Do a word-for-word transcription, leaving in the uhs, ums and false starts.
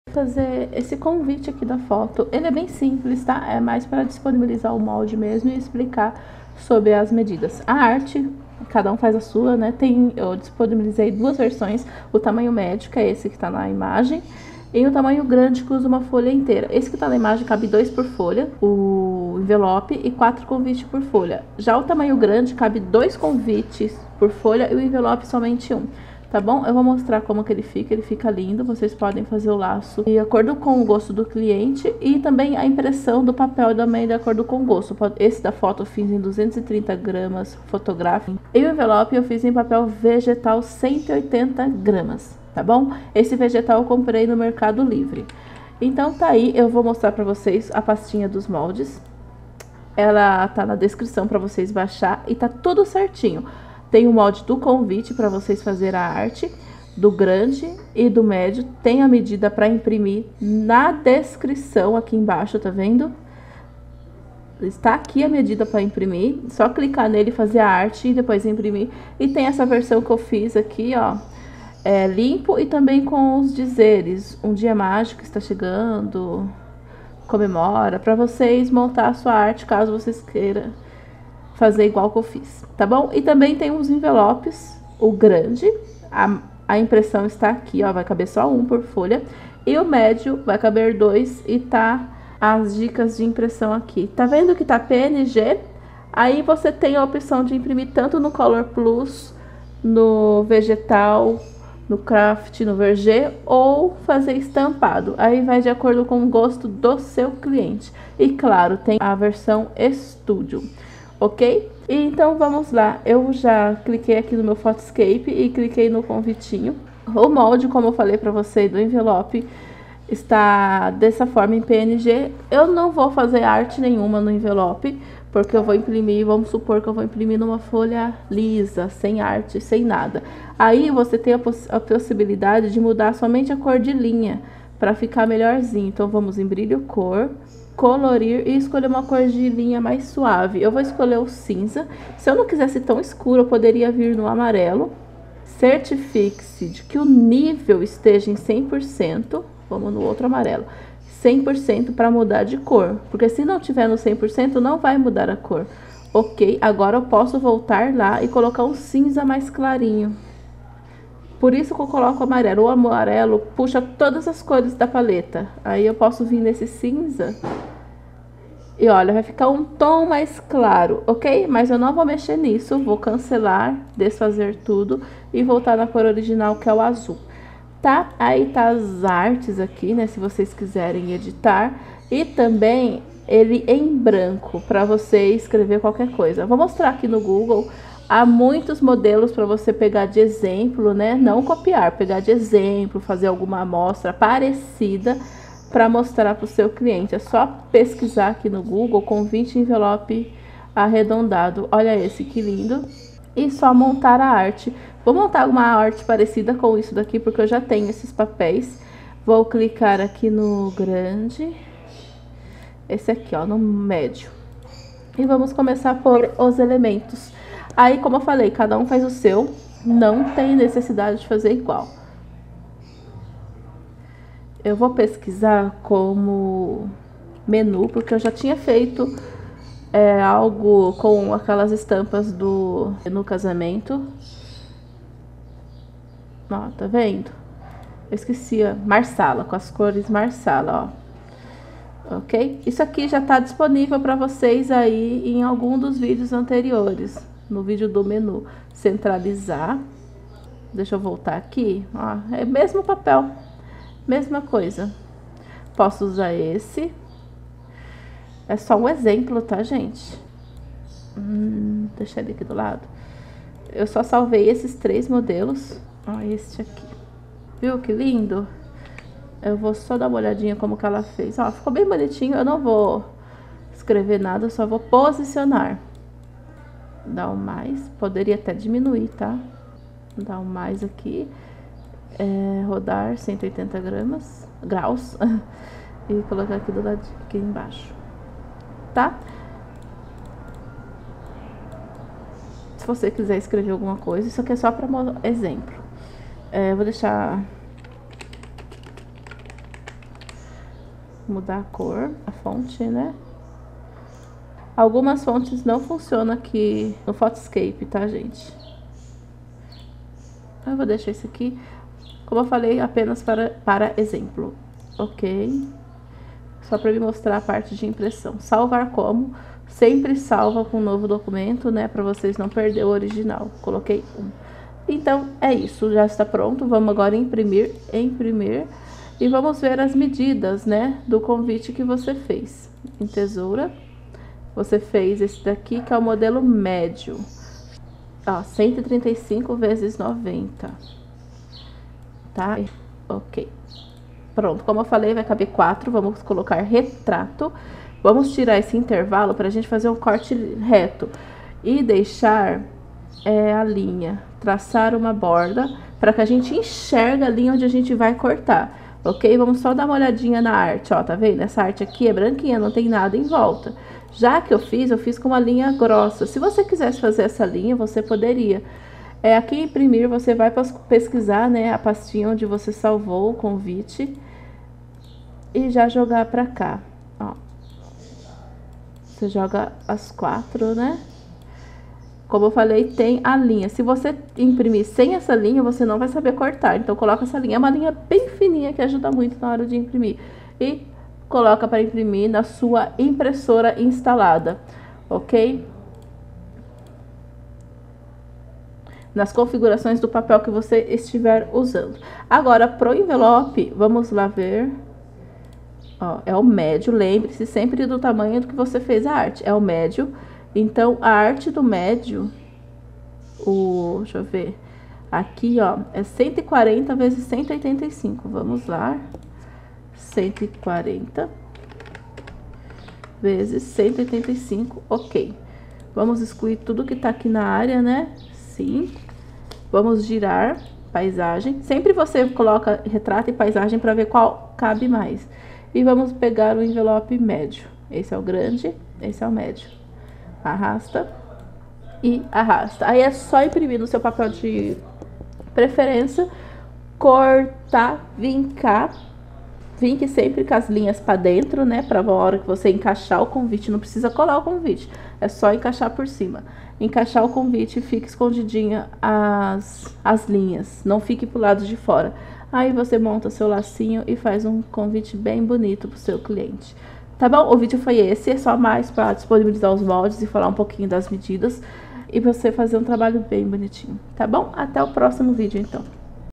Fazer esse convite aqui da foto. Ele é bem simples, tá? É mais para disponibilizar o molde mesmo e explicar sobre as medidas. A arte, cada um faz a sua, né? Tem, eu disponibilizei duas versões, o tamanho médio, que é esse que tá na imagem, e o tamanho grande, que usa uma folha inteira. Esse que tá na imagem cabe dois por folha, o envelope, e quatro convites por folha. Já o tamanho grande cabe dois convites por folha e o envelope somente um. Tá bom? Eu vou mostrar como que ele fica, ele fica lindo, vocês podem fazer o laço de acordo com o gosto do cliente e também a impressão do papel também de acordo com o gosto. Esse da foto eu fiz em duzentos e trinta gramas fotográfico e o envelope eu fiz em papel vegetal cento e oitenta gramas, tá bom? Esse vegetal eu comprei no Mercado Livre. Então tá aí, eu vou mostrar pra vocês a pastinha dos moldes. Ela tá na descrição pra vocês baixar e tá tudo certinho. Tem o molde do convite para vocês fazer a arte, do grande e do médio. Tem a medida para imprimir na descrição aqui embaixo, tá vendo? Está aqui a medida para imprimir. Só clicar nele, fazer a arte e depois imprimir. E tem essa versão que eu fiz aqui, ó. É limpo e também com os dizeres. Um dia mágico está chegando. Comemora. Para vocês montar a sua arte, caso vocês queiram fazer igual que eu fiz, tá bom? E também tem os envelopes, o grande, a, a impressão está aqui, ó, vai caber só um por folha, e o médio vai caber dois e tá as dicas de impressão aqui. Tá vendo que tá P N G? Aí você tem a opção de imprimir tanto no Color Plus, no Vegetal, no Craft, no Verger, ou fazer estampado. Aí vai de acordo com o gosto do seu cliente. E claro, tem a versão Studio. Ok? E então vamos lá, eu já cliquei aqui no meu Photoscape e cliquei no convitinho. O molde, como eu falei para você, do envelope está dessa forma em P N G. Eu não vou fazer arte nenhuma no envelope, porque eu vou imprimir, vamos supor que eu vou imprimir numa folha lisa, sem arte, sem nada. Aí você tem a, poss a possibilidade de mudar somente a cor de linha, para ficar melhorzinho. Então vamos em brilho cor, colorir e escolher uma cor de linha mais suave. Eu vou escolher o cinza. Se eu não quisesse tão escuro, eu poderia vir no amarelo. Certifique-se de que o nível esteja em cem por cento. Vamos no outro amarelo. cem por cento para mudar de cor. Porque se não tiver no cem por cento, não vai mudar a cor. Ok, agora eu posso voltar lá e colocar um cinza mais clarinho. Por isso que eu coloco amarelo. O amarelo puxa todas as cores da paleta. Aí eu posso vir nesse cinza. E olha, vai ficar um tom mais claro, ok? Mas eu não vou mexer nisso. Vou cancelar, desfazer tudo e voltar na cor original, que é o azul. Tá? Aí tá as artes aqui, né? Se vocês quiserem editar. E também ele em branco, para você escrever qualquer coisa. Eu vou mostrar aqui no Google. Há muitos modelos para você pegar de exemplo, né? Não copiar, pegar de exemplo, fazer alguma amostra parecida para mostrar para o seu cliente. É só pesquisar aqui no Google convite envelope arredondado. Olha esse, que lindo. E só montar a arte. Vou montar uma arte parecida com isso daqui, porque eu já tenho esses papéis. Vou clicar aqui no grande. Esse aqui, ó, no médio. E vamos começar por os elementos. Aí, como eu falei, cada um faz o seu. Não tem necessidade de fazer igual. Eu vou pesquisar como menu, porque eu já tinha feito é, algo com aquelas estampas do menu casamento. Ó, tá vendo? Eu esqueci, ó, marsala, com as cores marsala, ó. Ok? Isso aqui já tá disponível para vocês aí em algum dos vídeos anteriores. No vídeo do menu. Centralizar. Deixa eu voltar aqui. Ó, é o mesmo papel. Mesma coisa. Posso usar esse. É só um exemplo, tá, gente? Hum, deixa ele aqui do lado. Eu só salvei esses três modelos. Ó, este aqui. Viu que lindo? Eu vou só dar uma olhadinha como que ela fez. Ó, ficou bem bonitinho. Eu não vou escrever nada, eu só vou posicionar. Dá um mais. Poderia até diminuir, tá? Dá um mais aqui. É, rodar cento e oitenta gramas, graus. E colocar aqui do lado, aqui embaixo. Tá? Se você quiser escrever alguma coisa, isso aqui é só para exemplo. É, eu vou deixar mudar a cor, a fonte, né? Algumas fontes não funcionam aqui no Photoscape, tá, gente? Eu vou deixar isso aqui, como eu falei, apenas para, para exemplo, ok? Só para me mostrar a parte de impressão. Salvar como? Sempre salva com um novo documento, né? Para vocês não perder o original. Coloquei um. Então, é isso. Já está pronto. Vamos agora imprimir, imprimir. E vamos ver as medidas, né? Do convite que você fez. Em tesoura, você fez esse daqui, que é o modelo médio. Ó, cento e trinta e cinco vezes noventa. Tá? Ok. Pronto, como eu falei, vai caber quatro. Vamos colocar retrato. Vamos tirar esse intervalo para a gente fazer um corte reto. E deixar é, a linha. Traçar uma borda para que a gente enxergue a linha onde a gente vai cortar. Ok? Vamos só dar uma olhadinha na arte. Ó, tá vendo? Essa arte aqui é branquinha, não tem nada em volta. Já que eu fiz, eu fiz com uma linha grossa. Se você quisesse fazer essa linha, você poderia. É, aqui em imprimir, você vai pesquisar, né, a pastinha onde você salvou o convite. E já jogar pra cá, ó. Você joga as quatro, né? Como eu falei, tem a linha. Se você imprimir sem essa linha, você não vai saber cortar. Então, coloca essa linha. É uma linha bem fininha que ajuda muito na hora de imprimir. E coloca para imprimir na sua impressora instalada, ok? Nas configurações do papel que você estiver usando. Agora, pro envelope, vamos lá ver... Ó, é o médio, lembre-se sempre do tamanho do que você fez a arte, é o médio. Então, a arte do médio, o, deixa eu ver, aqui, ó, é cento e quarenta vezes cento e oitenta e cinco, vamos lá, cento e quarenta vezes cento e oitenta e cinco, ok. Vamos excluir tudo que tá aqui na área, né, sim. Vamos girar, paisagem, sempre você coloca retrato e paisagem para ver qual cabe mais. E vamos pegar o envelope médio. Esse é o grande, esse é o médio. Arrasta e arrasta. Aí é só imprimir no seu papel de preferência, cortar, vincar. Vinque sempre com as linhas para dentro, né? Para a hora que você encaixar o convite, não precisa colar o convite, é só encaixar por cima. Encaixar o convite e fique escondidinha as, as linhas, não fique pro lado de fora. Aí você monta seu lacinho e faz um convite bem bonito pro seu cliente. Tá bom? O vídeo foi esse, é só mais para disponibilizar os moldes e falar um pouquinho das medidas. E você fazer um trabalho bem bonitinho, tá bom? Até o próximo vídeo, então.